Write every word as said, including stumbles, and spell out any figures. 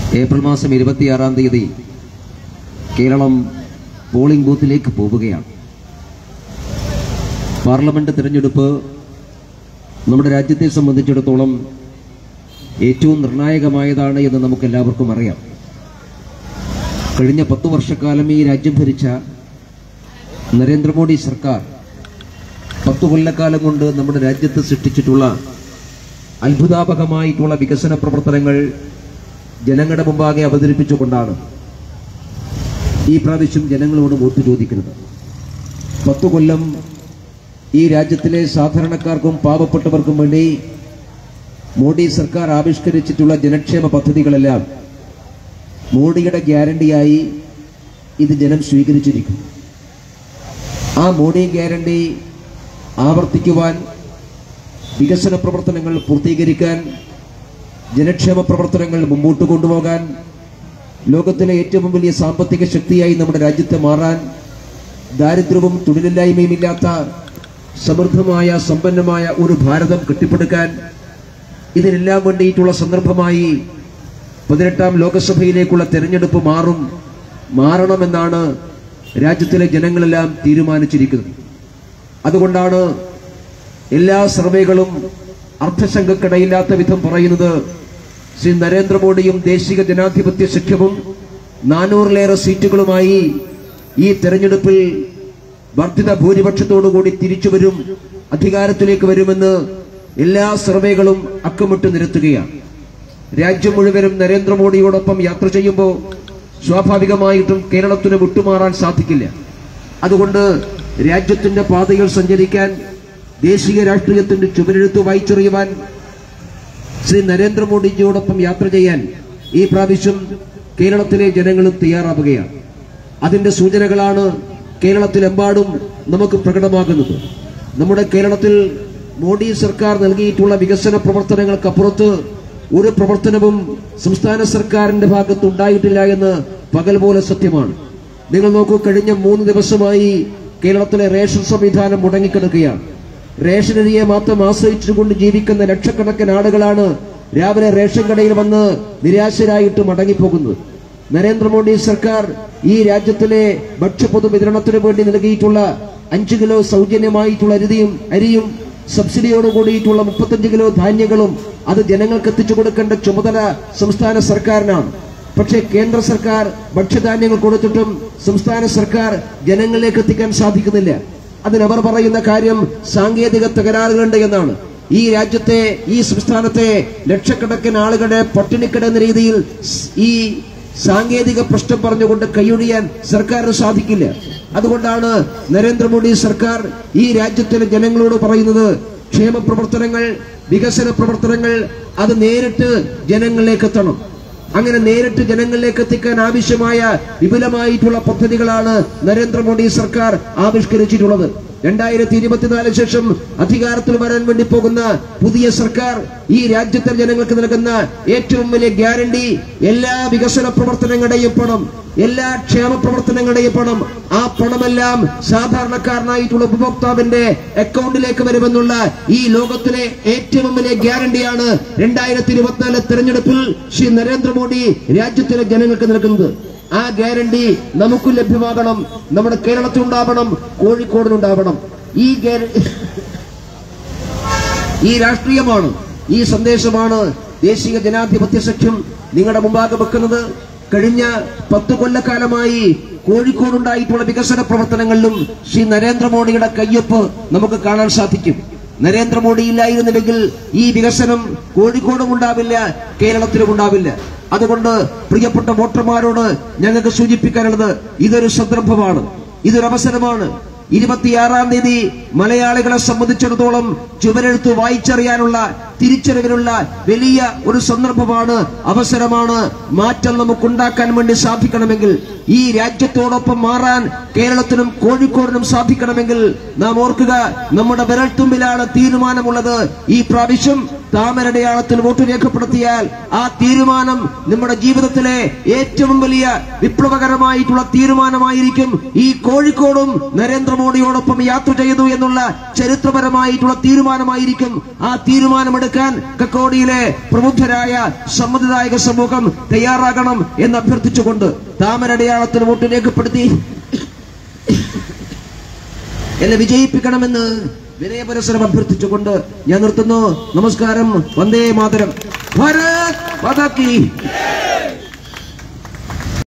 April മാസം ഇരുപത്തിയാറാം തീയതി കേരളം പോളിംഗ് ബൂത്തിലേക്ക് പോവുകയാണ്. പാർലമെന്റ് തിരഞ്ഞെടുപ്പ് നമ്മുടെ രാജ്യത്തെ സംബന്ധിച്ചിടത്തോളം ഏറ്റവും നിർണായകമായതാണ് എന്ന് നമുക്കെല്ലാവർക്കും അറിയാം. കഴിഞ്ഞ പത്തു വർഷക്കാലം ഈ രാജ്യം ഭരിച്ച നരേന്ദ്രമോദി സർക്കാർ പത്തു കൊല്ലക്കാലം കൊണ്ട് നമ്മുടെ രാജ്യത്ത് സൃഷ്ടിച്ചിട്ടുള്ള അത്ഭുതാപകമായിട്ടുള്ള വികസന പ്രവർത്തനങ്ങൾ ജനങ്ങളുടെ മുമ്പാകെ അവതരിപ്പിച്ചുകൊണ്ടാണ് ഈ പ്രാവശ്യം ജനങ്ങളോട് വോട്ട് ചോദിക്കുന്നത്. പത്തു കൊല്ലം ഈ രാജ്യത്തിലെ സാധാരണക്കാർക്കും പാവപ്പെട്ടവർക്കും വേണ്ടി മോഡി സർക്കാർ ആവിഷ്കരിച്ചിട്ടുള്ള ജനക്ഷേമ പദ്ധതികളെല്ലാം മോഡിയുടെ ഗ്യാരണ്ടിയായി ഇത് ജനം സ്വീകരിച്ചിരിക്കും. ആ മോഡി ഗ്യാരണ്ടി ആവർത്തിക്കുവാൻ, വികസന പ്രവർത്തനങ്ങൾ പൂർത്തീകരിക്കാൻ, ജനക്ഷേമ പ്രവർത്തനങ്ങൾ മുമ്പോട്ട് കൊണ്ടുപോകാൻ, ലോകത്തിലെ ഏറ്റവും വലിയ സാമ്പത്തിക ശക്തിയായി നമ്മുടെ രാജ്യത്തെ മാറാൻ, ദാരിദ്ര്യവും തൊഴിലില്ലായ്മയും ഇല്ലാത്ത സമൃദ്ധമായ സമ്പന്നമായ ഒരു ഭാരതം കെട്ടിപ്പടുക്കാൻ, ഇതിനെല്ലാം വേണ്ടിയിട്ടുള്ള സന്ദർഭമായി പതിനെട്ടാം ലോകസഭയിലേക്കുള്ള തെരഞ്ഞെടുപ്പ് മാറും മാറണമെന്നാണ് രാജ്യത്തിലെ ജനങ്ങളെല്ലാം തീരുമാനിച്ചിരിക്കുന്നത്. അതുകൊണ്ടാണ് എല്ലാ സർവേകളും അർത്ഥശങ്കക്കിടയില്ലാത്ത വിധം പറയുന്നത് ശ്രീ നരേന്ദ്രമോദിയും ദേശീയ ജനാധിപത്യ സഖ്യവും നാനൂറിലേറെ സീറ്റുകളുമായി ഈ തെരഞ്ഞെടുപ്പിൽ വർദ്ധിത ഭൂരിപക്ഷത്തോടുകൂടി തിരിച്ചുവരും, അധികാരത്തിലേക്ക് വരുമെന്ന് എല്ലാ സർവേകളും അക്കമിട്ട് നിരത്തുകയാണ്. രാജ്യം മുഴുവനും നരേന്ദ്രമോദിയോടൊപ്പം യാത്ര ചെയ്യുമ്പോൾ സ്വാഭാവികമായിട്ടും കേരളത്തിന് വിട്ടുമാറാൻ സാധിക്കില്ല. അതുകൊണ്ട് രാജ്യത്തിന്റെ പാതയിൽ സഞ്ചരിക്കാൻ, ദേശീയ രാഷ്ട്രീയത്തിന്റെ ചുവരെഴുത്ത് വായിച്ചറിയുവാൻ, ശ്രീ നരേന്ദ്രമോദിജിയോടൊപ്പം യാത്ര ചെയ്യാൻ ഈ പ്രാവശ്യം കേരളത്തിലെ ജനങ്ങളും തയ്യാറാവുകയാണ്. അതിന്റെ സൂചനകളാണ് കേരളത്തിലെമ്പാടും നമുക്ക് പ്രകടമാകുന്നത്. നമ്മുടെ കേരളത്തിൽ മോഡി സർക്കാർ നൽകിയിട്ടുള്ള വികസന പ്രവർത്തനങ്ങൾക്കപ്പുറത്ത് ഒരു പ്രവർത്തനവും സംസ്ഥാന സർക്കാരിന്റെ ഭാഗത്തുണ്ടായിട്ടില്ല എന്ന് പകൽ പോലെ സത്യമാണ്. നിങ്ങൾ നോക്കൂ, കഴിഞ്ഞ മൂന്ന് ദിവസമായി കേരളത്തിലെ റേഷൻ സംവിധാനം മുടങ്ങിക്കിടക്കുകയാണ്. റേഷനരിയെ മാത്രം ആശ്രയിച്ചുകൊണ്ട് ജീവിക്കുന്ന ലക്ഷക്കണക്കിന് ആളുകളാണ് രാവിലെ റേഷൻ കടയിൽ വന്ന് നിരാശരായിട്ട് മടങ്ങിപ്പോകുന്നത്. നരേന്ദ്രമോദി സർക്കാർ ഈ രാജ്യത്തിലെ ഭക്ഷ്യപ്പൊതു വിതരണത്തിന് വേണ്ടി നൽകിയിട്ടുള്ള അഞ്ചു കിലോ സൗജന്യമായിട്ടുള്ള അരിയും അരിയും സബ്സിഡിയോട് കൂടിയിട്ടുള്ള മുപ്പത്തഞ്ച് കിലോ ധാന്യങ്ങളും അത് ജനങ്ങൾക്ക് എത്തിച്ചു കൊടുക്കേണ്ട ചുമതല സംസ്ഥാന സർക്കാരിനാണ്. പക്ഷേ കേന്ദ്ര സർക്കാർ ഭക്ഷ്യധാന്യങ്ങൾ കൊടുത്തിട്ടും സംസ്ഥാന സർക്കാർ ജനങ്ങളിലേക്ക് എത്തിക്കാൻ സാധിക്കുന്നില്ല. അതിനവർ പറയുന്ന കാര്യം സാങ്കേതിക തകരാറുകളുണ്ട് എന്നാണ്. ഈ രാജ്യത്തെ, ഈ സംസ്ഥാനത്തെ ലക്ഷക്കണക്കിന് ആളുകളെ പട്ടിണിക്കിടന്ന രീതിയിൽ ഈ സാങ്കേതിക പ്രശ്നം പറഞ്ഞുകൊണ്ട് കൈയൊഴിയാൻ സർക്കാരിന് സാധിക്കില്ല. അതുകൊണ്ടാണ് നരേന്ദ്രമോദി സർക്കാർ ഈ രാജ്യത്തിലെ ജനങ്ങളോട് പറയുന്നത്, ക്ഷേമ പ്രവർത്തനങ്ങൾ, വികസന പ്രവർത്തനങ്ങൾ അത് നേരിട്ട് ജനങ്ങളിലേക്ക് എത്തണം. അങ്ങനെ നേരിട്ട് ജനങ്ങളിലേക്ക് എത്തിക്കാൻ ആവശ്യമായ വിപുലമായിട്ടുള്ള പദ്ധതികളാണ് നരേന്ദ്രമോദി സർക്കാർ ആവിഷ്കരിച്ചിട്ടുള്ളത്. രണ്ടായിരത്തി ഇരുപത്തിനാലിന് ശേഷം അധികാരത്തിൽ വരാൻ വേണ്ടി പോകുന്ന പുതിയ സർക്കാർ ഈ രാജ്യത്തെ ജനങ്ങൾക്ക് നൽകുന്ന ഏറ്റവും വലിയ ഗ്യാരണ്ടി എല്ലാ വികസന പ്രവർത്തനങ്ങളുടെയും പണം, എല്ലാ ക്ഷേമ പ്രവർത്തനങ്ങളുടെയും പണം, ആ പണമെല്ലാം സാധാരണക്കാരനായിട്ടുള്ള ഉപഭോക്താവിന്റെ അക്കൗണ്ടിലേക്ക് വരുമെന്നുള്ള ഈ ലോകത്തിലെ ഏറ്റവും വലിയ ഗ്യാരണ്ടിയാണ് രണ്ടായിരത്തി ഇരുപത്തിനാല് തെരഞ്ഞെടുപ്പിൽ ശ്രീ നരേന്ദ്രമോദി രാജ്യത്തിലെ ജനങ്ങൾക്ക് നൽകുന്നത്. ആ ഗ്യാരണ്ടി നമുക്ക് ലഭ്യമാകണം, നമ്മുടെ കേരളത്തിലുണ്ടാവണം, കോഴിക്കോടിനുണ്ടാവണം. ഈ ഈ രാഷ്ട്രീയമാണ്, ഈ സന്ദേശമാണ് ദേശീയ ജനാധിപത്യ സഖ്യം നിങ്ങളുടെ മുമ്പാകെ വെക്കുന്നത്. കഴിഞ്ഞ പത്തു കൊല്ലക്കാലമായി കോഴിക്കോടുണ്ടായിട്ടുള്ള വികസന പ്രവർത്തനങ്ങളിലും ശ്രീ നരേന്ദ്രമോദിയുടെ കയ്യൊപ്പ് നമുക്ക് കാണാൻ സാധിക്കും. നരേന്ദ്രമോദി ഇല്ലായിരുന്നില്ലെങ്കിൽ ഈ വികസനം കോഴിക്കോടും ഉണ്ടാവില്ല, കേരളത്തിലും ഉണ്ടാവില്ല. അതുകൊണ്ട് പ്രിയപ്പെട്ട വോട്ടർമാരോട് ഞങ്ങൾക്ക് സൂചിപ്പിക്കാനുള്ളത്, ഇതൊരു സന്ദർഭമാണ്, ഇതൊരവസരമാണ്. ഇരുപത്തിയാറാം തീയതി മലയാളികളെ സംബന്ധിച്ചിടത്തോളം ചുവരെഴുത്ത് വായിച്ചറിയാനുള്ള, തിരിച്ചറിവിനുള്ള വലിയ ഒരു സന്ദർഭമാണ്, അവസരമാണ്. മാറ്റം നമുക്കുണ്ടാക്കാൻ വേണ്ടി സാധിക്കണമെങ്കിൽ, ഈ രാജ്യത്തോടൊപ്പം മാറാൻ കേരളത്തിനും കോഴിക്കോടിനും സാധിക്കണമെങ്കിൽ നാം ഓർക്കുക, നമ്മുടെ വിരൽത്തുമ്പിലാണ് തീരുമാനമുള്ളത്. ഈ പ്രാവശ്യം താമരടയാളത്തിൽ വോട്ട് രേഖപ്പെടുത്തിയാൽ ആ തീരുമാനം നമ്മുടെ ജീവിതത്തിലെ ഏറ്റവും വലിയ വിപ്ലവകരമായിട്ടുള്ള തീരുമാനമായിരിക്കും. ഈ കോഴിക്കോടും നരേന്ദ്രമോദിയോടൊപ്പം യാത്ര ചെയ്തു എന്നുള്ള ചരിത്രപരമായിട്ടുള്ള തീരുമാനമായിരിക്കും. ആ തീരുമാനമെടുക്കാൻ കക്കോടിയിലെ പ്രബുദ്ധരായ സമ്മതിദായക സമൂഹം തയ്യാറാകണം എന്ന് അഭ്യർത്ഥിച്ചുകൊണ്ട് താമരടയാളത്തിൽ വോട്ട് രേഖപ്പെടുത്തി എന്നെ വിജയിപ്പിക്കണമെന്ന് വിനയപരസ്പരം അഭ്യർത്ഥിച്ചുകൊണ്ട് ഞാൻ നിർത്തുന്നു. നമസ്കാരം. വന്ദേ മാതരം. ഭാരത് മാതാ കി